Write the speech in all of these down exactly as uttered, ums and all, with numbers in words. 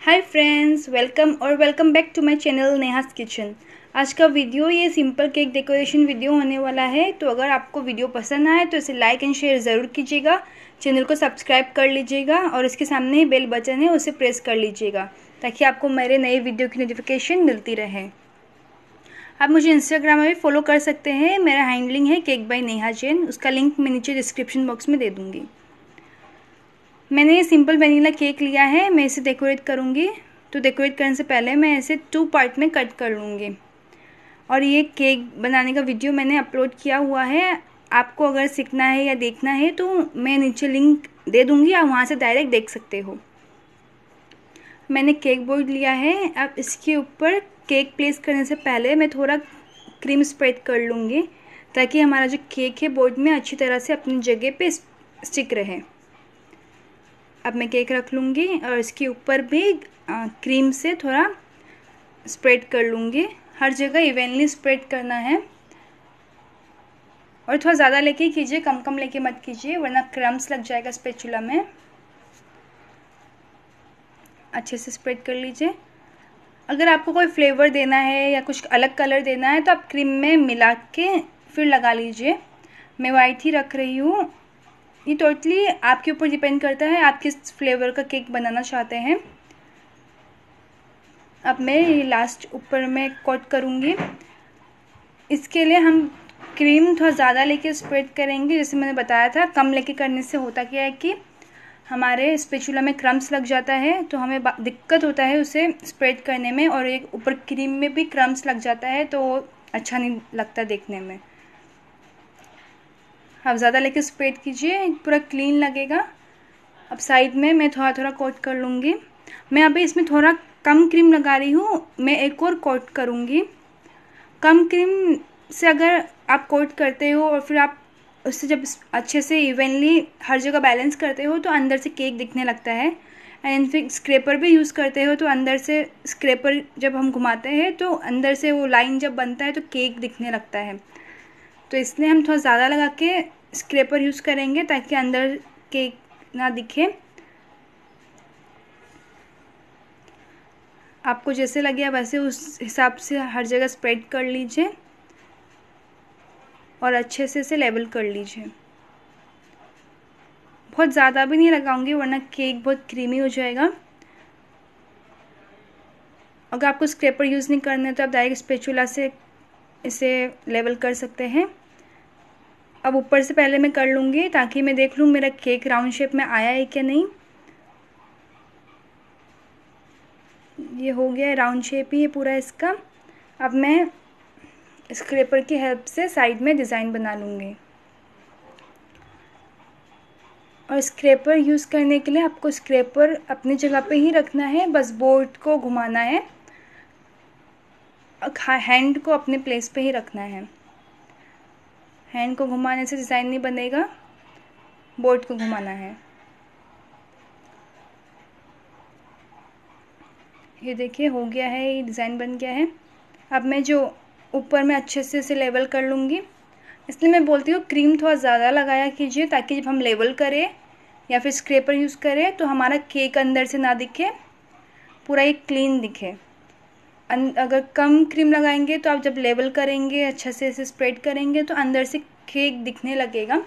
हाय friends, welcome और welcome back to my channel Neha's kitchen. आज का वीडियो ये सिंपल केक डेकोरेशन वीडियो होने वाला है। तो अगर आपको वीडियो पसंद आए तो इसे लाइक एंड शेयर ज़रूर कीजिएगा, चैनल को सब्सक्राइब कर लीजिएगा और इसके सामने ही बेल बटन है उसे प्रेस कर लीजिएगा ताकि आपको मेरे नए वीडियो की नोटिफिकेशन मिलती रहे। आप मुझे इंस्टाग्राम में भी फॉलो कर सकते हैं। मेरा हैंडलिंग है केक बाय नेहा जैन, उसका लिंक मैं नीचे डिस्क्रिप्शन बॉक्स में दे दूँगी। मैंने ये सिंपल वनीला केक लिया है, मैं इसे डेकोरेट करूँगी। तो डेकोरेट करने से पहले मैं इसे टू पार्ट में कट कर लूँगी। और ये केक बनाने का वीडियो मैंने अपलोड किया हुआ है। आपको अगर सीखना है या देखना है तो मैं नीचे लिंक दे दूँगी, आप वहाँ से डायरेक्ट देख सकते हो। मैंने केक बोर्ड लिया है। अब इसके ऊपर केक प्लेस करने से पहले मैं थोड़ा क्रीम स्प्रेड कर लूँगी ताकि हमारा जो केक है बोर्ड में अच्छी तरह से अपनी जगह पे स्टिक रहे। अब मैं केक रख लूँगी और इसके ऊपर भी आ, क्रीम से थोड़ा स्प्रेड कर लूँगी। हर जगह इवनली स्प्रेड करना है और थोड़ा ज़्यादा लेके कीजिए, कम कम लेके मत कीजिए वरना क्रम्स लग जाएगा स्पैचुला में। अच्छे से स्प्रेड कर लीजिए। अगर आपको कोई फ्लेवर देना है या कुछ अलग कलर देना है तो आप क्रीम में मिला के फिर लगा लीजिए। मैं वाइट ही रख रही हूँ। ये टोटली आपके ऊपर डिपेंड करता है आप किस फ्लेवर का केक बनाना चाहते हैं। अब मैं ये लास्ट ऊपर में कोट करूँगी। इसके लिए हम क्रीम थोड़ा ज़्यादा लेके स्प्रेड करेंगे, जैसे मैंने बताया था। कम लेके करने से होता क्या है कि हमारे स्पैचुला में क्रम्स लग जाता है तो हमें दिक्कत होता है उसे स्प्रेड करने में, और एक ऊपर क्रीम में भी क्रम्स लग जाता है तो अच्छा नहीं लगता देखने में। आप ज़्यादा लेके स्प्रेड कीजिए, पूरा क्लीन लगेगा। अब साइड में मैं थोड़ा थोड़ा कोट कर लूँगी। मैं अभी इसमें थोड़ा कम क्रीम लगा रही हूँ, मैं एक और कोट करूँगी। कम क्रीम से अगर आप कोट करते हो और फिर आप उससे जब अच्छे से इवनली हर जगह बैलेंस करते हो तो अंदर से केक दिखने लगता है। एंड फिर स्क्रैपर भी यूज़ करते हो तो अंदर से स्क्रैपर जब हम घुमाते हैं तो अंदर से वो लाइन जब बनता है तो केक दिखने लगता है। तो इसलिए हम थोड़ा ज़्यादा लगा के स्क्रैपर यूज़ करेंगे ताकि अंदर केक ना दिखे। आपको जैसे लगे वैसे उस हिसाब से हर जगह स्प्रेड कर लीजिए और अच्छे से इसे लेवल कर लीजिए। बहुत ज़्यादा भी नहीं लगाऊंगी वरना केक बहुत क्रीमी हो जाएगा। अगर आपको स्क्रैपर यूज़ नहीं करना है तो आप डायरेक्ट स्पैचुला से इसे लेवल कर सकते हैं। अब ऊपर से पहले मैं कर लूँगी ताकि मैं देख लूँ मेरा केक राउंड शेप में आया है क्या नहीं। ये हो गया है राउंड शेप ही है पूरा इसका। अब मैं स्क्रैपर की हेल्प से साइड में डिज़ाइन बना लूँगी। और स्क्रैपर यूज़ करने के लिए आपको स्क्रैपर अपनी जगह पे ही रखना है, बस बोर्ड को घुमाना है, हैंड को अपने प्लेस पे ही रखना है। हैंड को घुमाने से डिज़ाइन नहीं बनेगा, बोर्ड को घुमाना है। ये देखिए हो गया है, ये डिज़ाइन बन गया है। अब मैं जो ऊपर में अच्छे से इसे लेवल कर लूँगी। इसलिए मैं बोलती हूँ क्रीम थोड़ा ज़्यादा लगाया कीजिए ताकि जब हम लेवल करें या फिर स्क्रैपर यूज़ करें तो हमारा केक अंदर से ना दिखे, पूरा एक क्लीन दिखे। अगर कम क्रीम लगाएंगे तो आप जब लेवल करेंगे अच्छे से इसे स्प्रेड करेंगे तो अंदर से केक दिखने लगेगा।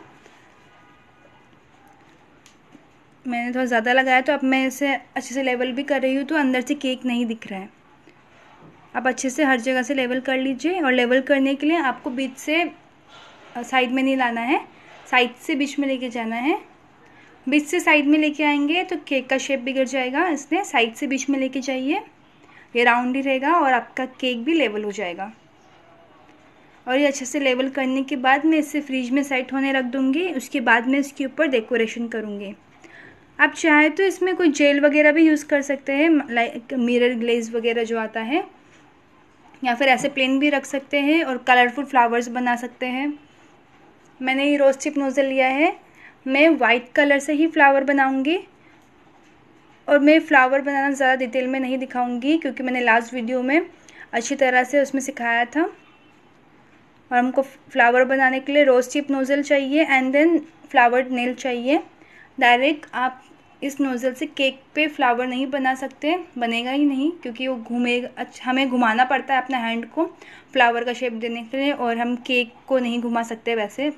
मैंने थोड़ा ज़्यादा लगाया तो अब मैं इसे अच्छे से लेवल भी कर रही हूँ तो अंदर से केक नहीं दिख रहा है। अब अच्छे से हर जगह से लेवल कर लीजिए। और लेवल करने के लिए आपको बीच से साइड में नहीं लाना है, साइड से बीच में लेके जाना है। बीच से साइड में लेके आएंगे तो केक का शेप बिगड़ जाएगा, इसलिए साइड से बीच में लेके जाइए। ये राउंड ही रहेगा और आपका केक भी लेवल हो जाएगा। और ये अच्छे से लेवल करने के बाद मैं इसे फ्रिज में सेट होने रख दूँगी। उसके बाद मैं इसके ऊपर डेकोरेशन करूँगी। आप चाहे तो इसमें कोई जेल वगैरह भी यूज़ कर सकते हैं, लाइक मिरर ग्लेज वगैरह जो आता है, या फिर ऐसे प्लेन भी रख सकते हैं और कलरफुल फ्लावर्स बना सकते हैं। मैंने ये रोज चिप नोज़ल लिया है, मैं वाइट कलर से ही फ्लावर बनाऊंगी। और मैं फ्लावर बनाना ज़्यादा डिटेल में नहीं दिखाऊंगी क्योंकि मैंने लास्ट वीडियो में अच्छी तरह से उसमें सिखाया था। और हमको फ्लावर बनाने के लिए रोज चिप नोज़ल चाहिए एंड देन फ्लावर नेल चाहिए। डायरेक्ट आप इस नोज़ल से केक पे फ्लावर नहीं बना सकते, बनेगा ही नहीं, क्योंकि वो घूमेगा। अच्छा, हमें घुमाना पड़ता है अपना हैंड को फ्लावर का शेप देने के लिए, और हम केक को नहीं घुमा सकते वैसे।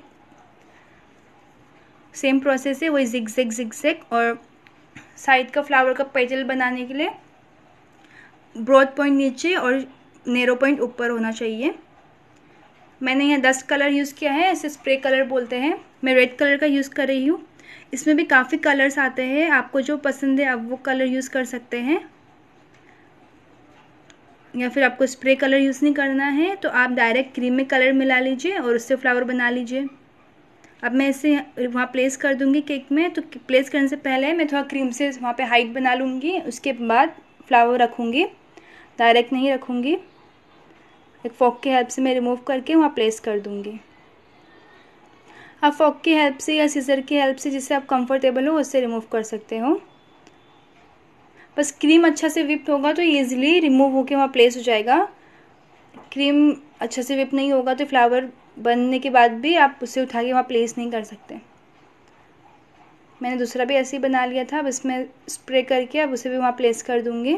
सेम प्रोसेस है, वही जिग जिग जिग जिग। और साइड का फ्लावर का पेटल बनाने के लिए ब्रॉड पॉइंट नीचे और नैरो पॉइंट ऊपर होना चाहिए। मैंने यहाँ दस कलर यूज़ किया है, इसे स्प्रे कलर बोलते हैं। मैं रेड कलर का यूज़ कर रही हूँ। इसमें भी काफ़ी कलर्स आते हैं, आपको जो पसंद है आप वो कलर यूज़ कर सकते हैं, या फिर आपको स्प्रे कलर यूज़ नहीं करना है तो आप डायरेक्ट क्रीम में कलर मिला लीजिए और उससे फ्लावर बना लीजिए। अब मैं इसे वहाँ प्लेस कर दूँगी केक में। तो प्लेस करने से पहले मैं थोड़ा क्रीम से वहाँ पे हाइट बना लूँगी, उसके बाद फ्लावर रखूँगी, डायरेक्ट नहीं रखूँगी। एक फॉक की हेल्प से मैं रिमूव करके वहाँ प्लेस कर दूँगी। आप फॉक की हेल्प से या सीजर की हेल्प से, जिससे आप कंफर्टेबल हो, उससे रिमूव कर सकते हो। बस क्रीम अच्छा से विप होगा तो ईजिली रिमूव होके वहाँ प्लेस हो जाएगा। क्रीम अच्छा से विप नहीं होगा तो फ्लावर बनने के बाद भी आप उसे उठा के वहाँ प्लेस नहीं कर सकते। मैंने दूसरा भी ऐसे ही बना लिया था, अब इसमें स्प्रे करके अब उसे भी वहाँ प्लेस कर दूँगी।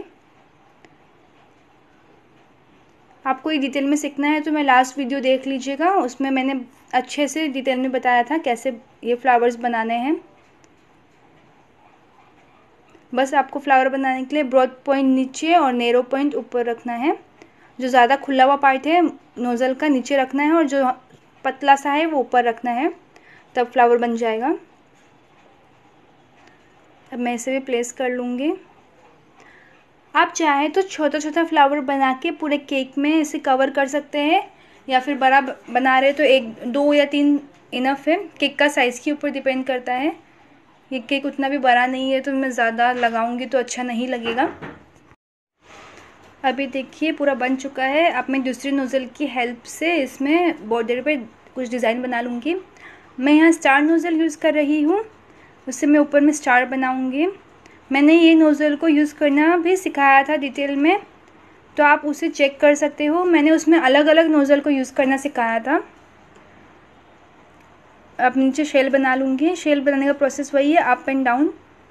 आपको ये डिटेल में सीखना है तो मैं लास्ट वीडियो देख लीजिएगा, उसमें मैंने अच्छे से डिटेल में बताया था कैसे ये फ्लावर्स बनाने हैं। बस आपको फ्लावर बनाने के लिए ब्रॉड पॉइंट नीचे और नैरो पॉइंट ऊपर रखना है। जो ज़्यादा खुला हुआ पार्ट है नोज़ल का नीचे रखना है, और जो पतला सा है वो ऊपर रखना है, तब फ्लावर बन जाएगा। अब मैं इसे भी प्लेस कर लूँगी। आप चाहें तो छोटा छोटा फ्लावर बना के पूरे केक में इसे कवर कर सकते हैं, या फिर बड़ा बना रहे तो एक दो या तीन इनफ है। केक का साइज़ के ऊपर डिपेंड करता है। ये केक उतना भी बड़ा नहीं है तो मैं ज़्यादा लगाऊंगी तो अच्छा नहीं लगेगा। अभी देखिए पूरा बन चुका है। अब मैं दूसरी नोज़ल की हेल्प से इसमें बॉर्डर पे कुछ डिज़ाइन बना लूँगी। मैं यहाँ स्टार नोज़ल यूज़ कर रही हूँ, उससे मैं ऊपर में स्टार बनाऊँगी। मैंने ये नोज़ल को यूज़ करना भी सिखाया था डिटेल में, तो आप उसे चेक कर सकते हो। मैंने उसमें अलग अलग नोज़ल को यूज़ करना सिखाया था। अब नीचे शेल बना लूँगी। शेल बनाने का प्रोसेस वही है, अप एंड डाउन।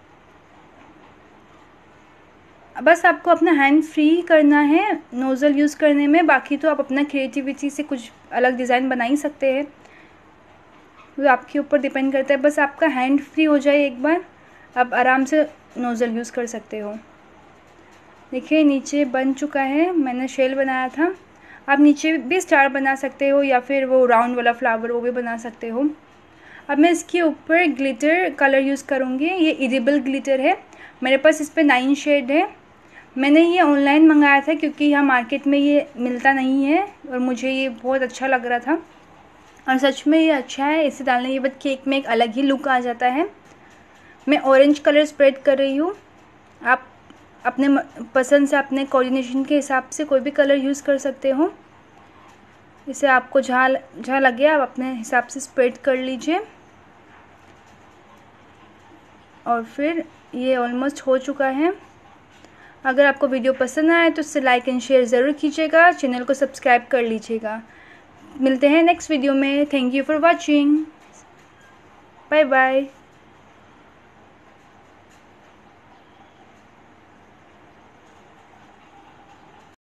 बस आपको अपना हैंड फ्री करना है नोज़ल यूज़ करने में, बाकी तो आप अपना क्रिएटिविटी से कुछ अलग डिज़ाइन बना ही सकते हैं, तो आपके ऊपर डिपेंड करता है। बस आपका हैंड फ्री हो जाए एक बार, आप आराम से नोज़ल यूज़ कर सकते हो। देखिए नीचे बन चुका है, मैंने शेल बनाया था। आप नीचे भी स्टार बना सकते हो, या फिर वो राउंड वाला फ्लावर वो भी बना सकते हो। अब मैं इसके ऊपर ग्लिटर कलर यूज़ करूँगी। ये एडिबल ग्लिटर है, मेरे पास इस पर नाइन शेड है। मैंने ये ऑनलाइन मंगाया था क्योंकि यहाँ मार्केट में ये मिलता नहीं है, और मुझे ये बहुत अच्छा लग रहा था, और सच में ये अच्छा है। इसे डालने के बाद केक में एक अलग ही लुक आ जाता है। मैं ऑरेंज कलर स्प्रेड कर रही हूँ। आप अपने पसंद से, अपने कोऑर्डिनेशन के हिसाब से कोई भी कलर यूज़ कर सकते हो। इसे आपको जहाँ जहाँ लगे आप अपने हिसाब से स्प्रेड कर लीजिए। और फिर ये ऑलमोस्ट हो चुका है। अगर आपको वीडियो पसंद आए तो इसे लाइक एंड शेयर ज़रूर कीजिएगा, चैनल को सब्सक्राइब कर लीजिएगा। मिलते हैं नेक्स्ट वीडियो में। Thank you for watching. Bye bye.